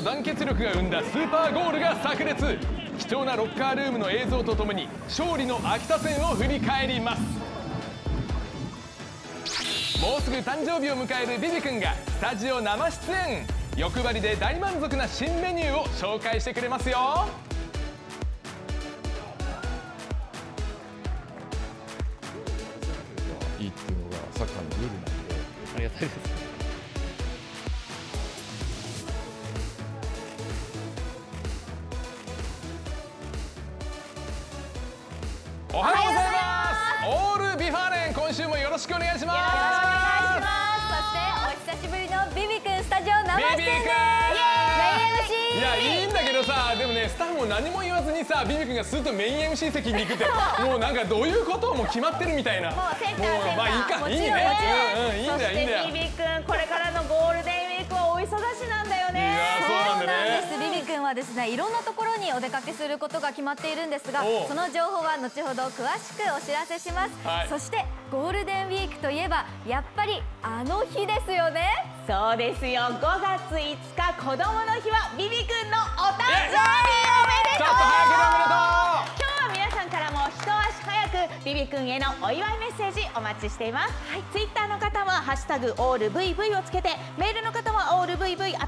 団結力が生んだスーパーゴールが炸裂。貴重なロッカールームの映像とともに勝利の秋田戦を振り返ります。もうすぐ誕生日を迎えるビビ君がスタジオ生出演。欲張りで大満足な新メニューを紹介してくれますよ。いいっていうのがサッカーのルールなんでありがたいです。おはようございます。オールビファーレン、今週もよろしくお願いします。 よろしくお願いします。そしてお久しぶりのビビ君スタジオ生出演です。 いや、いいんだけどさ、でもね、スタッフも何も言わずにさ、ビビ君がスーッとメイン MC 席に行くってもうなんかどういうこともう決まってるみたいな。 もうセンター、 まあいいか、いいね、いいんだよ、いいんだよ。 そしてビビ君、これからのゴールデンウィークはお忙しなんだよね。 そうなんだね。 ビビ君はですね、いろんなところにお出かけすることが決まっているんですが、その情報は後ほど詳しくお知らせします。そしてゴールデンウィークといえばやっぱりあの日ですよね。 そうですよ。5月5日子どもの日はビビ君のお誕生日おめでとう。 ちょっと早くおめでとう。 今日は皆さんからも一足早くビビ君へのお祝いメッセージお待ちしています。ツイッターの方はハッシュタグオール VV をつけて、メールの方はオール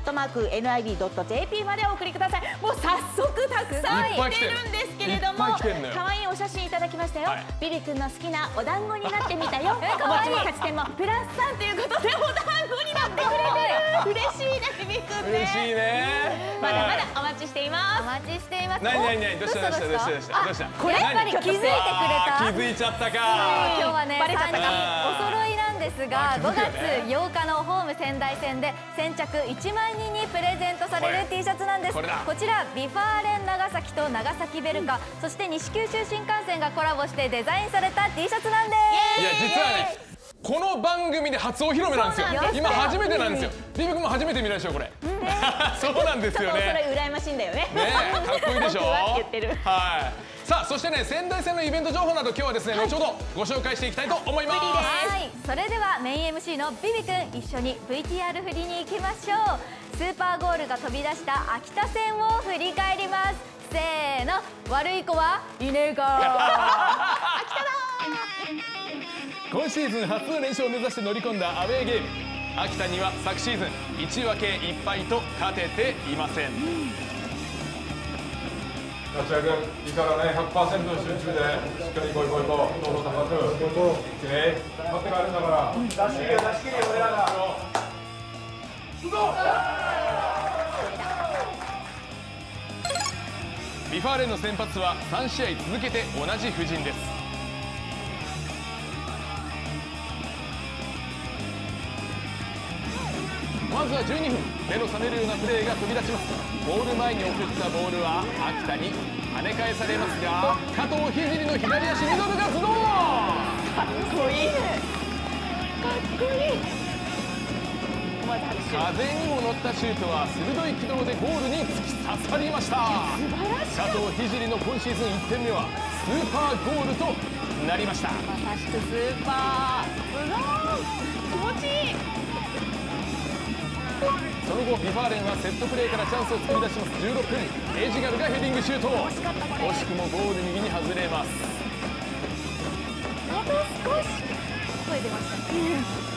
VV@NIB.jp までお送りください。もう早速たくさん来てるんですけれども、可愛いお写真いただきましたよ。ビビ君の好きなお団子になってみたよ。お餅も勝ち点もプラス3ということでお団子になってくれてる。嬉しいね、ビビ君ね。 嬉しいね。 まだまだお待ちしています。 お待ちしています。 何どうしたどうしたどうしたどうしたどうした。 これやっぱり気づいてくれた。 気づいちゃったか。 今日はね、3人お揃いなんですが、5月8日のホーム仙台戦で先着1万人にプレゼントされる T シャツなんです。こちらビファーレン長崎と長崎ベルカ、そして西九州新幹線がコラボしてデザインされた T シャツなんです。 いや、実はね、この番組で初お披露目なんですよ。今初めてなんですよ。ビビ君も初めて見たでしょ、これ。そうなんですよね。 それ羨ましいんだよね。 ね、かっこいいでしょ。 言ってる。 はい。さあ、そしてね、仙台戦のイベント情報など今日はですね、後ほどご紹介していきたいと思います。 はい、それではメイン MC のビビ君、一緒に VTR 振りに行きましょう。スーパーゴールが飛び出した秋田戦を振り返ります。せーの、悪い子はいねえか。秋田だ。 今シーズン初の連勝を目指して乗り込んだアウェーゲーム。秋田には昨シーズン1分け1敗と勝てていません。 立ち上げいいからね、 100% 集中でしっかりこいこいこう、どうぞ高く待ってかれるんだから、出し切れ俺らがビファーレンの先発は3試合続けて同じ布陣です。まずは12分、目の覚めるようなプレーが飛び出します。ゴール前に送ったボールは秋田に跳ね返されますが、加藤聖の左足ミドルがズドーン。 かっこいい。かっこいい。 風にも乗ったシュートは鋭い軌道でゴールに突き刺さりました。加藤聖の今シーズン1点目はスーパーゴールとなりました。 まさしくスーパー。すごい気持ちいい。 その後ビファーレンはセットプレーからチャンスを作り出します。16分、エジガルがヘディングシュート。惜しくもゴール右に外れます。 あと少し声出ましたね。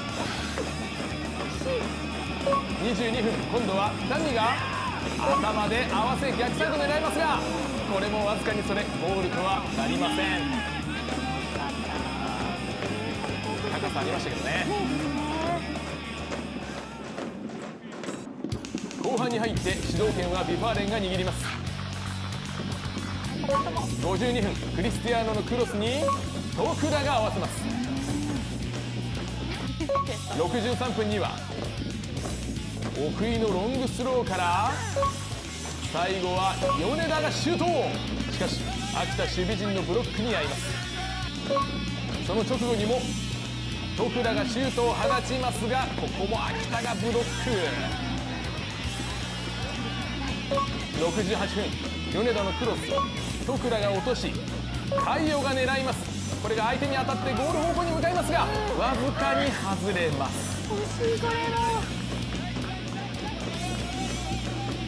22分、今度は谷が頭で合わせ逆サイド狙いますが、これもわずかにそれ、ゴールとはなりません。高さありましたけどね。後半に入って主導権はビファーレンが握ります。52分、クリスティアーノのクロスに徳田が合わせます。63分には奥井のロングスローから最後は米田がシュート。しかし秋田守備陣のブロックに遭います。その直後にも徳田がシュートを放ちますが、ここも秋田がブロック。68分、米田のクロス、徳田が落とし海洋が狙います。これが相手に当たってゴール方向に向かいますが、わずかに外れます。 惜しい。これの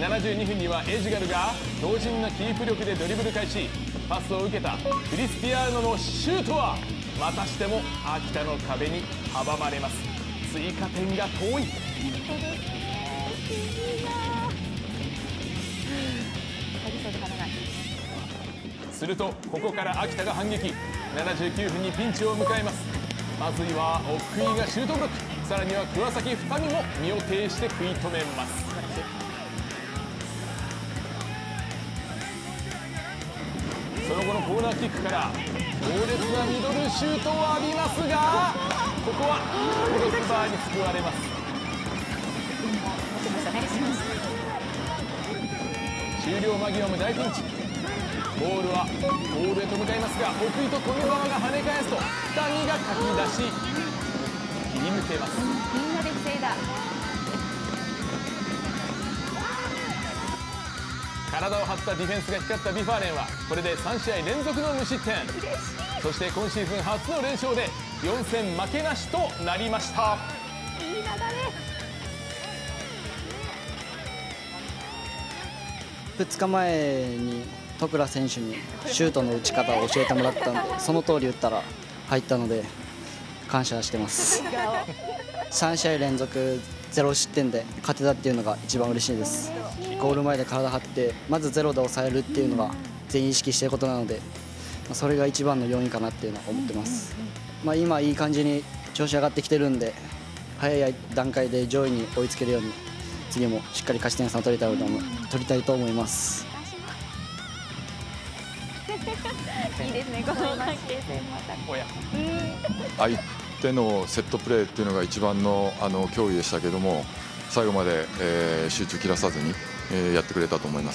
72分にはエジガルが強靭なキープ力でドリブル開始。パスを受けたクリスティアーノのシュートはまたしても秋田の壁に阻まれます。追加点が遠い。するとここから秋田が反撃。79分にピンチを迎えます。まずいは奥井がシュートブロック、さらには桑崎二見も身を挺して食い止めます。その後のコーナーキックから強烈なミドルシュートを浴びますが、ここはクロスバーに救われます。終了間際も大ピンチ。ボールはゴールへと向かいますが、奥井と富澤が跳ね返すと二見がかき出し切り抜けます。 みんなで防いだ。 体を張ったディフェンスが光ったビファーレンはこれで3試合連続の無失点。そして今シーズン初の連勝で4戦負けなしとなりました。 いい流れ。 2日前に戸倉選手にシュートの打ち方を教えてもらったんで、その通り打ったら入ったので感謝してます。3試合連続0失点で勝てたっていうのが一番嬉しいです。ゴール前で体張ってまずゼロで抑えるっていうのが全員意識していることなので、それが一番の要因かなっていうのは思ってます。今いい感じに調子上がってきてるんで、早い段階で上位に追いつけるように次もしっかり勝ち点3を取りたいと思います。 いいですね、この関係性また。 相手のセットプレーっていうのが一番の脅威でしたけども、最後まで、集中切らさずに、やってくれたと思います。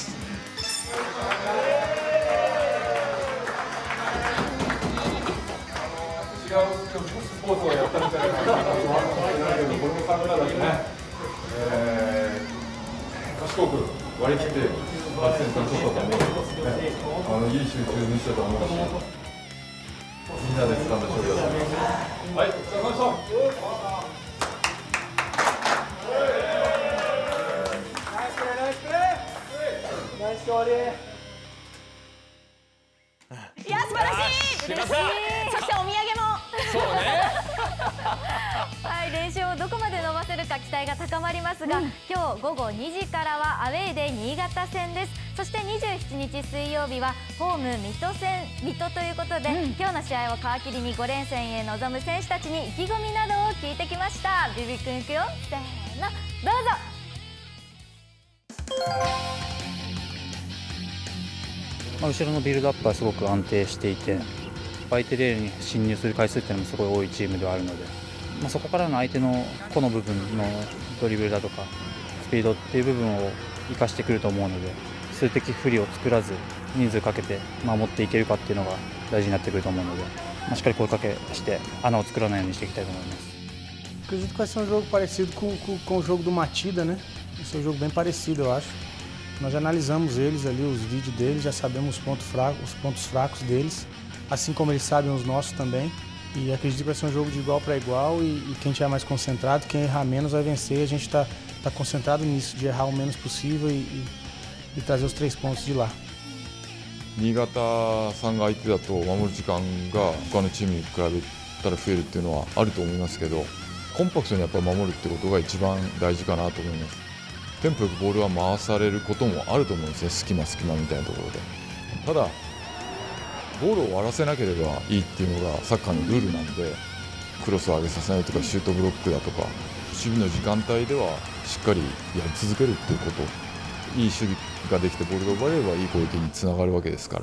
違うスポーツをやったみたいな感じがないけど、これもカメラだしね、賢く割り切って8点取ったと思うので、いい集中にしたと思うし、みんなで掴んだ勝利だと思います。はい、お疲れ様でした。 いや、素晴らしい。そしてお土産も。 そうね。 はい、連勝をどこまで伸ばせるか期待が高まりますが、今日午後2時からはアウェーで新潟戦です。そして27日水曜日はホーム水戸ということで、今日の試合を皮切りに5連戦へ臨む選手たちに意気込みなどを聞いてきました。ビビ君いくよ、せーの、どうぞ。 後ろのビルドアップはすごく安定していて、相手レールに侵入する回数っていうのもすごい多いチームではあるので、そこからの相手の個の部分のドリブルだとかスピードっていう部分を生かしてくると思うので、数的不利を作らず人数かけて守っていけるかっていうのが大事になってくると思うので、しっかり声かけして穴を作らないようにしていきたいと思います。 Acredito que vai ser jogo parecido com o jogo do Matida, né? Vai ser jogo bem parecido, eu acho. Nós já analisamos eles ali, os vídeos deles, já sabemos os pontos fracos deles, assim como eles sabem os nossos também. E acredito que vai ser um jogo de igual para igual e quem estiver mais concentrado, quem errar menos vai vencer. A gente está concentrado nisso, de errar o menos possível e trazer os 3 pontos de lá. 新潟さんが相手だと守る時間が他のチームに比べたら増えるっていうのはあると思いますけど、コンパクトにやっぱり守るってことが一番大事かなと思います。テンポよくボールは回されることもあると思うんですね、隙間みたいなところで。ただゴールを終わらせなければいいっていうのがサッカーのルールなので、クロスを上げさせないとかシュートブロックだとか守備の時間帯ではしっかりやり続けるっていうこと、いい守備ができてボールが奪われればいい攻撃につながるわけですから。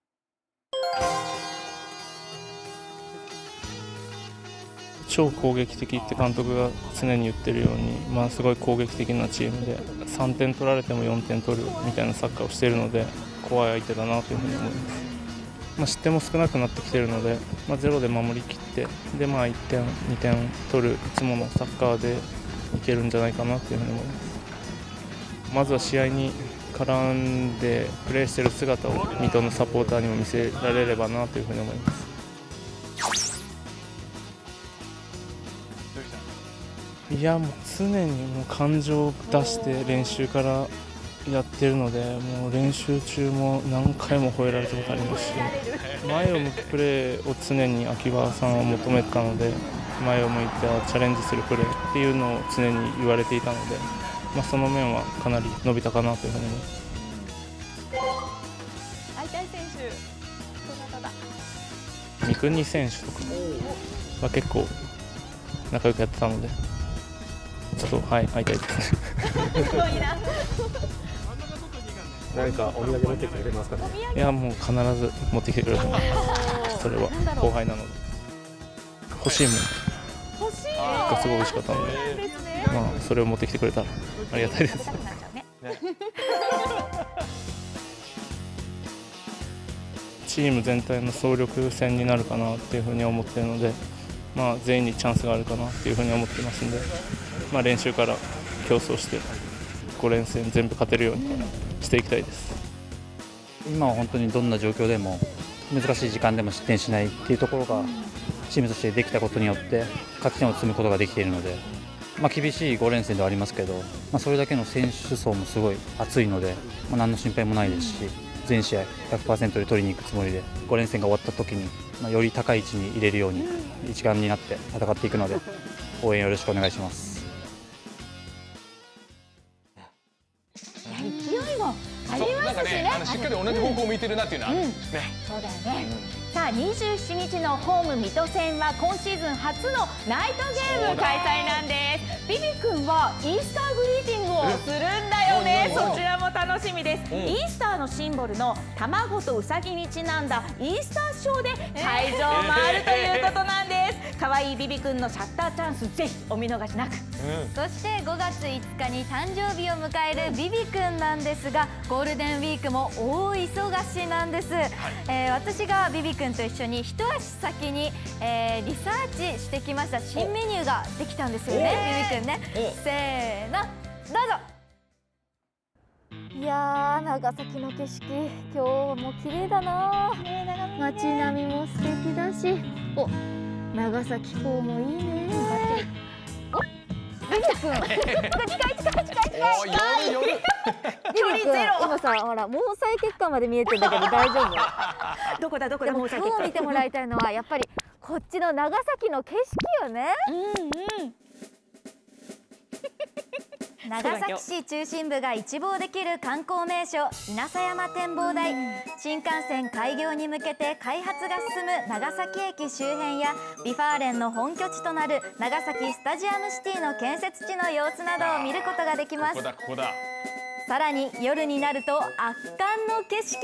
超攻撃的って監督が常に言ってるように、すごい攻撃的なチームで3点取られても4点取るみたいなサッカーをしているので、怖い相手だなというふうに思います。失点も少なくなってきているので、ゼロで守りきってで、1点2点取るいつものサッカーでいけるんじゃないかなというふうに思います。まずは試合に絡んでプレーしている姿を水戸のサポーターにも見せられればなというふうに思います。いや、もう常に感情を出して練習からやってるので、もう練習中も何回も吠えられたことありますし、前を向くプレーを常に秋葉さんは求めてたので、前を向いてチャレンジするプレーっていうのを常に言われていたので、その面はかなり伸びたかなというふうに思います。 会いたい選手、どなただ？ 三國選手とかは結構仲良くやってたので、ちょっと会いたいですね。 すごいな。 何かお土産持ってきてくれますかね。 いや、もう必ず持ってきてくれると思います。それは後輩なので。欲しいものがすごい美味しかったので、それを持ってきてくれたらありがたいです。チーム全体の総力戦になるかなっていうふうに思っているので、全員にチャンスがあるかなっていうふうに思ってますので、練習から競争して5連戦全部勝てるようにしていきたいです。 今は本当にどんな状況でも難しい時間でも失点しないっていうところがチームとしてできたことによって勝ち点を積むことができているので、厳しい5連戦ではありますけど、それだけの選手層もすごい厚いので、何の心配もないですし、全試合 100% で取りに行くつもりで5連戦が終わった時に、より高い位置に入れるように一丸になって戦っていくので、応援よろしくお願いします。 勢いもありますしね。 しっかり同じ方向を向いてるなっていうのはあるね。 そうだよね。さあ、27日のホーム水戸戦は今シーズン初のナイトゲーム開催なんです。ビビ君はイースターグリーティングをするんだよね。そちらも楽しみです。イースターのシンボルの卵とウサギにちなんだイースターショーで会場を回るということなんです。可愛いビビ君のシャッターチャンス、ぜひお見逃しなく。 そして5月5日に誕生日を迎えるビビ君なんですが、ゴールデンウィークも大忙しなんです。私がビビ君と一緒に一足先に、リサーチしてきました新メニューができたんですよね、ビビ君ね。せーの、どうぞ。いやー、長崎の景色、今日も綺麗だな。街並みも素敵だし、長崎港もいいね。ビビ君、近い。距離ゼロ。今さ、ほら毛細血管まで見えてるんだけど大丈夫？ どこだ毛細血管。 今日見てもらいたいのはやっぱりこっちの長崎の景色よね。長崎市中心部が一望できる観光名所稲佐山展望台。新幹線開業に向けて開発が進む長崎駅周辺やビファーレンの本拠地となる長崎スタジアムシティの建設地の様子などを見ることができます。さらに夜になると圧巻の景色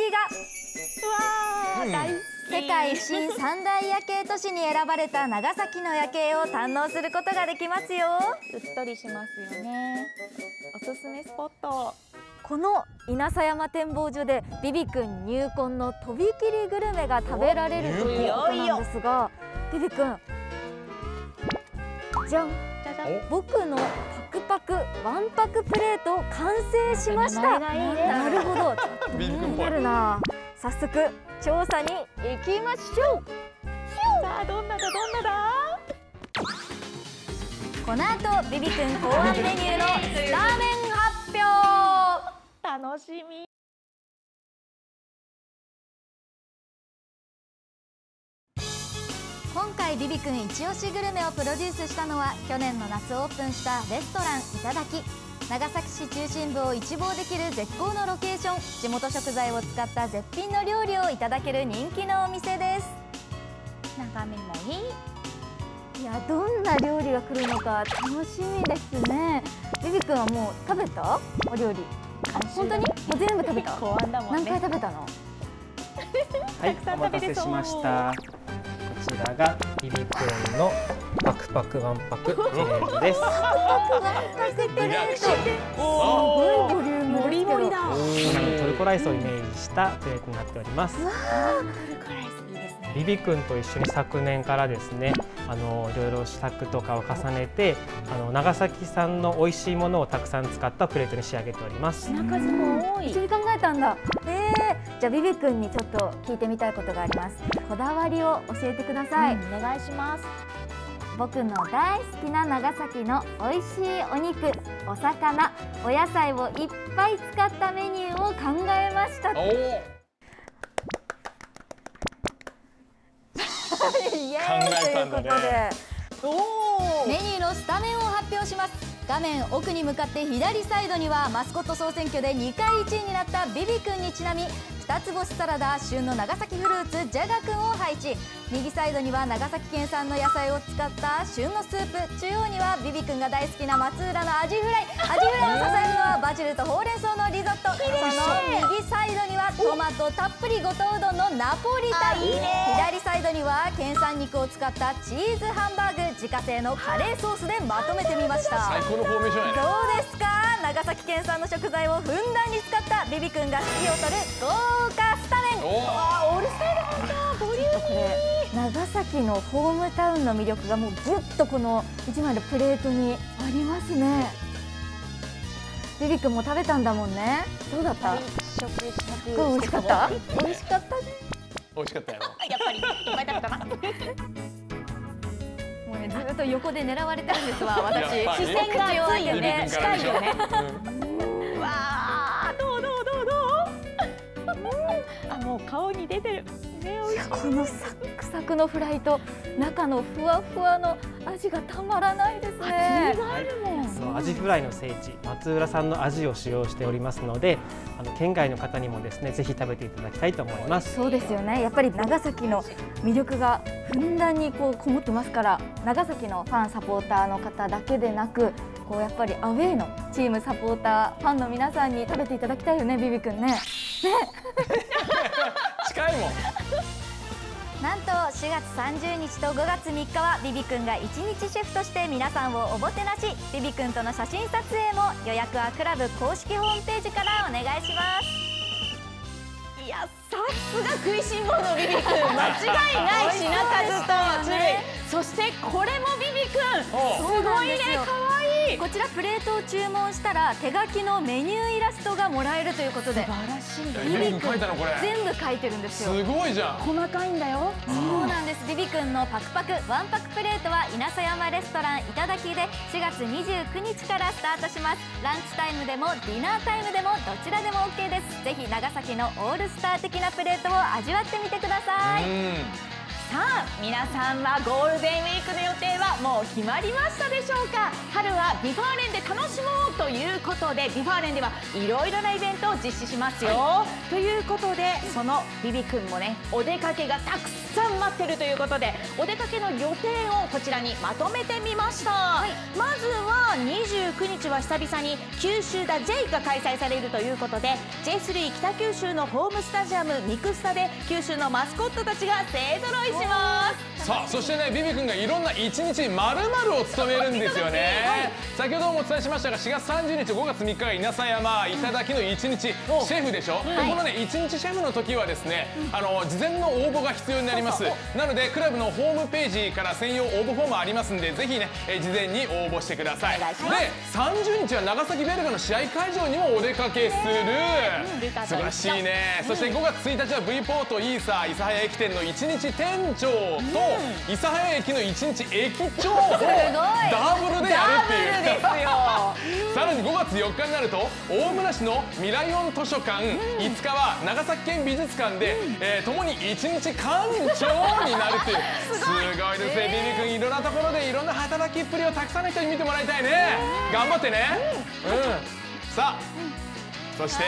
が。世界新三大夜景都市に選ばれた長崎の夜景を堪能することができますよ。 うっとりしますよね。おすすめスポット。 この稲佐山展望所でビビ君入魂のとびきりグルメが食べられるということなんですが、ビビ君、じゃん、僕のパクパクワンパクプレート完成しました。なるほど、気になるな。早速調査に行きましょう。 さあ、どんなだ。 この後ビビ君考案メニューのスターメン発表。 楽しみ。 今回ビビ君一押しグルメをプロデュースしたのは去年の夏オープンしたレストランいただき。長崎市中心部を一望できる絶好のロケーション、地元食材を使った絶品の料理をいただける人気のお店です。 眺めもいい。 いや、どんな料理が来るのか楽しみですね。ビビ君はもう食べたお料理？本当に？もう全部食べた？ 考案だもんね。 何回食べたの？ はい、お待たせしました。こちらがビビ君のパクパクワンパクプレートです。 すごいボリュームですけど。 盛りだ。 トルコライスをイメージしたプレートになっております。 トルコライスいいですね。 ビビ君と一緒に昨年からですね、いろいろ試作とかを重ねて、長崎産の美味しいものをたくさん使ったプレートに仕上げております。 品数も多い。 一緒に考えたんだ。じゃあビビ君にちょっと聞いてみたいことがあります。こだわりを教えてください。 お願いします。 僕の大好きな長崎の美味しいお肉、お魚、お野菜をいっぱい使ったメニューを考えました。イエーイということで、メニューのスタメンを発表します。画面奥に向かって左サイドにはマスコット総選挙で2回1位になったビビ君にちなみ2つ星サラダ、旬の長崎フルーツジャガ君を配置。右サイドには長崎県産の野菜を使った旬のスープ、中央にはビビ君が大好きな松浦のアジフライ。アジフライを支えるのはバジルとほうれん草のリゾット。その右サイドにはトマトたっぷり五島うどんのナポリタン。左サイドには県産肉を使ったチーズハンバーグ、自家製のカレーソースでまとめてみました。 最高のフォーメーションやね。 どうですか？長崎県産の食材をふんだんに使ったビビ君が指揮を執る豪華スタメン。 オールスタイルなんだ。ボリューミー。 長崎のホームタウンの魅力がもうギュッとこの1枚のプレートにありますね。ビビ君も食べたんだもんね。どうだった？ 食したく。 美味しかった？美味しかったね。 美味しかったやろ。 やっぱりいっぱい食べたな。 もうね、ずっと横で狙われてるんですわ、私。 視線がついよね。近いよね。わあ、どう。あ、もう顔に出てる。 このサックサクのフライと中のふわふわの味がたまらないですね。 アジフライの聖地松浦産のアジを使用しておりますので、県外の方にもですね、ぜひ食べていただきたいと思います。 そうですよね。やっぱり長崎の魅力がふんだんにこもってますから、長崎のファンサポーターの方だけでなく、やっぱりアウェーのチームサポーターファンの皆さんに食べていただきたいよね、ビビ君ね。 近いもん。 なんと4月30日と5月3日はビビ君が一日シェフとして皆さんをおもてなし。ビビ君との写真撮影も予約はクラブ公式ホームページからお願いします。 いや、さすが食いしん坊のビビ君、間違いない品数と種類、そしてこれもビビ君、すごいね、可愛い。 こちらプレートを注文したら手書きのメニューイラストがもらえるということで、 素晴らしい。 ビビ君書いたのこれ全部書いてるんですよ。 すごいじゃん。 細かいんだよ。 そうなんです。ビビ君のパクパクワンパクプレートは稲佐山レストランいただきで4月29日からスタートします。ランチタイムでもディナータイムでもどちらでも OK です。ぜひ長崎のオールスター的なプレートを味わってみてください。 さあ、皆さんはゴールデンウィークの予定はもう決まりましたでしょうか。春はビファーレンで楽しもうということで、ビファーレンではいろいろなイベントを実施しますよ、ということで、そのビビ君もね、お出かけがたくさん待ってるということで、お出かけの予定をこちらにまとめてみました。まずは29日は久々に九州ダ J が開催されるということで、 J3 北九州のホームスタジアムミクスタで九州のマスコットたちが勢ぞろいします。 さあ、そしてね、ビビ君がいろんな一日丸々を務めるんですよね。先ほどもお伝えしましたが、4月30日5月3日が稲佐山いただきの一日シェフでしょ。でこのね一日シェフの時はですね、事前の応募が必要になります。なのでクラブのホームページから専用応募フォームありますんで、ぜひね事前に応募してください。で30日は長崎ベルガの試合会場にもお出かけする。素晴らしいね。そして5月1日は V ポートイーサ諫早駅店の一日店長と諫早駅の一日駅長をダブルでやるっていう。さらに5月4日になると大村市の未来音図書館、5日は長崎県美術館で、共に一日館長になるっていう。すごいですね。ビビ君いろんなところでいろんな働きっぷりをたくさんの人に見てもらいたいね。頑張ってね。さあ、そして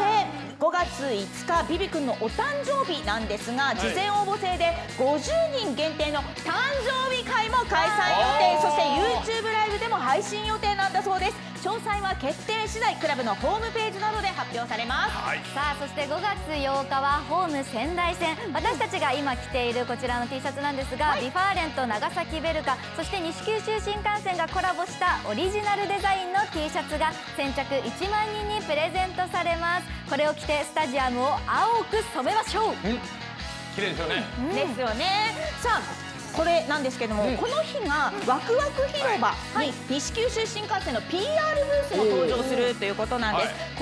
5月5日ビビ君のお誕生日なんですが、事前応募制で50人限定の誕生日会も開催予定、そして YouTube ライブでも配信予定なんだそうです。詳細は決定次第クラブのホームページなどで発表されます。 さあ、そして5月8日はホーム仙台戦。私たちが今着ているこちらの T シャツなんですが、ビファーレンと長崎ベルカ、そして西九州新幹線がコラボしたオリジナルデザインの T シャツが先着1万人にプレゼントされます。これを着てスタジアムを青く染めましょう。 綺麗ですよね。 ですよね。さあ、これなんですけども、この日がワクワク広場に西九州新幹線の PR ブースも登場するということなんです。子どもたち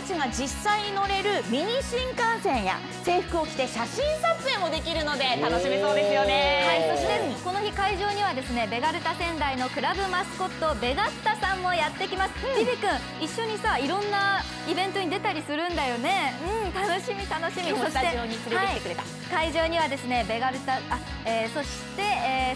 ちが実際に乗れるミニ新幹線や制服を着て写真撮影もできるので楽しめそうですよね。 はい、そしてこの日会場にはですねベガルタ仙台のクラブマスコットベガッタさんもやってきます。ビビ君一緒にさいろんなイベントに出たりするんだよね。楽しみ楽しみ。 スタジオに連れてきてくれた。 会場にはですねベガルタそして、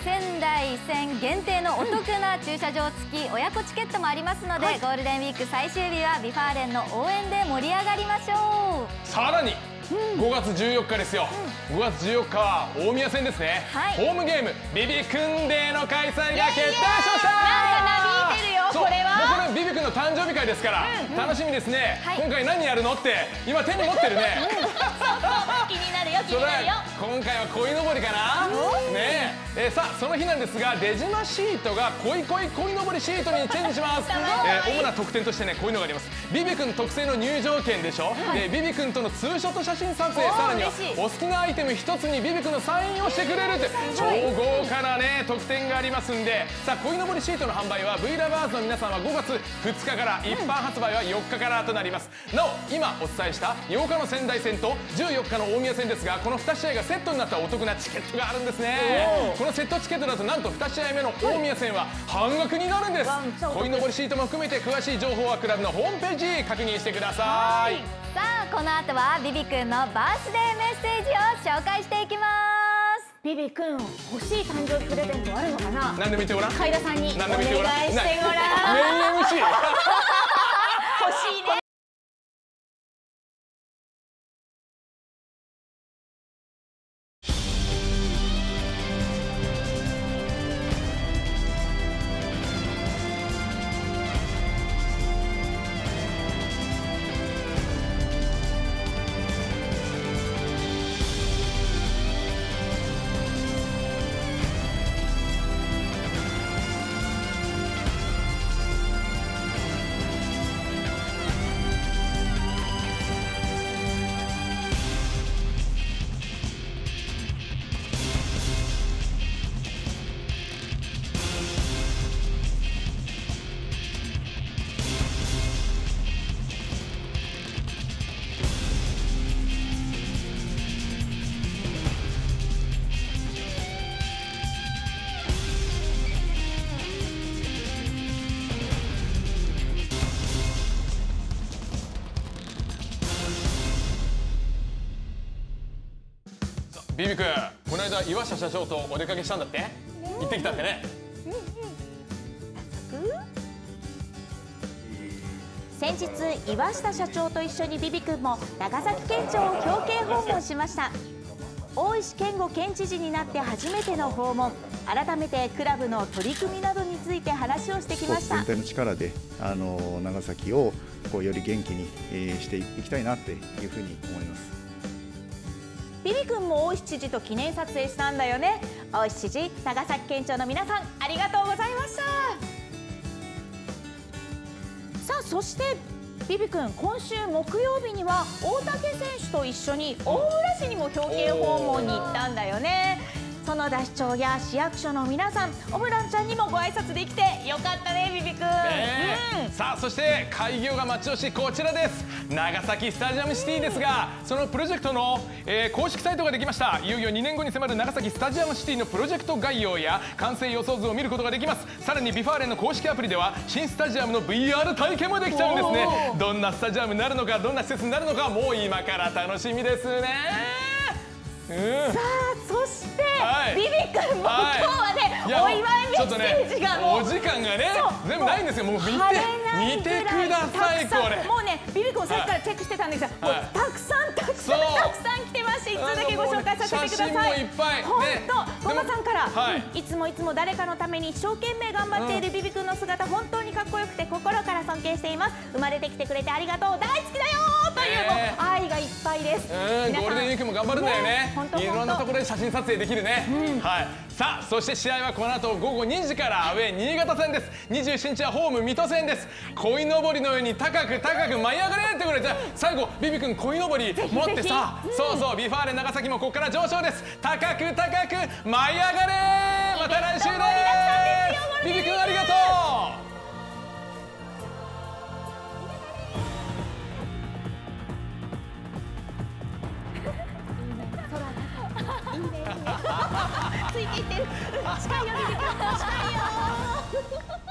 仙台線限定のお得な駐車場付き親子チケットもありますので、ゴールデンウィーク最終日はビファーレンの応援で盛り上がりましょう。 さらに5月14日ですよ。5月14日は大宮戦ですね。ホームゲームビビくんデーの開催が決定しました。 なんかなびいてるよ。これはもうこれビビくんの誕生日会ですから楽しみですね。今回何やるのって今手に持ってるね。 気になるよ気になるよ。 今回は鯉のぼりかなねえ。さあその日なんですが出島シートが鯉のぼりシートにチェンジします。主な特典としてねこういうのがあります。ビビくん特製の入場券でしょ。ビビくんとのツーショット写真撮影、さらにはお好きなアイテム一つにビビくんのサインをしてくれるって超豪華なね特典がありますんで、さあ鯉のぼりシートの販売は V ラバーズの皆さんは5月2日から一般発売は4日からとなります。なお今お伝えした8日の仙台戦と14日の大宮戦ですがこの2試合がセットになったお得なチケットがあるんですね。このセットチケットだとなんと2試合目の大宮戦は半額になるんです。鯉のぼりシートも含めて詳しい情報はクラブのホームページ確認してください。 さあこの後はビビくんのバースデーメッセージを紹介していきます。 ビビくん欲しい誕生日プレゼントあるのかな。 何でも言ってごらん。 海田さんにお願いしてごらん。 メイン MC 欲しいね。 ビビ君、この間岩下社長とお出かけしたんだって？行ってきたってね。 先日岩下社長と一緒にビビ君も長崎県庁を表敬訪問しました。大石健吾県知事になって初めての訪問、改めてクラブの取り組みなどについて話をしてきました。 全体の力で長崎をより元気にしていきたいなっていうふうに思います。 ビビ君も大石知事と記念撮影したんだよね。大石知事、長崎県庁の皆さんありがとうございました。さあそしてビビ君、今週木曜日には大竹選手と一緒に大浦市にも表敬訪問に行ったんだよね。園田市長や市役所の皆さん、オムランちゃんにもご挨拶できてよかったね、ビビ君。 さあそして開業が待ち遠しいこちらです。長崎スタジアムシティですが、そのプロジェクトの、公式サイトができました。いよいよ2年後に迫る長崎スタジアムシティのプロジェクト概要や完成予想図を見ることができます。さらにビファーレンの公式アプリでは新スタジアムの VR 体験もできちゃうんですね。どんなスタジアムになるのか、どんな施設になるのか、もう今から楽しみですね。 さあそして、ビビ君も今日はね、お祝いメッセージがもう、 お時間がね全部ないんですよ。もう見てください。これもうね、ビビ君さっきからチェックしてたんですよ。もうたくさん来てますし、一通だけご紹介させてください。 写真もいっぱい。 本当、ゴマさんから、いつも誰かのために一生懸命頑張っているビビ君の姿、本当にかっこよくて心から尊敬しています。生まれてきてくれてありがとう、大好きだよというもう愛がいっぱいです。 ゴールデンウィークも頑張るんだよね。いろんなところで写真撮影できるね。さあそして試合はこの後午後2時からアウェー新潟戦です。27日はホーム水戸戦です。鯉のぼりのように高く舞い上がれってくれて、最後ビビ君鯉のぼり持ってさ、そうビファーレン長崎もここから上昇です。高く舞い上がれ。また来週です。ビビ君ありがとう。 ついていってる。近いよ、近いよ。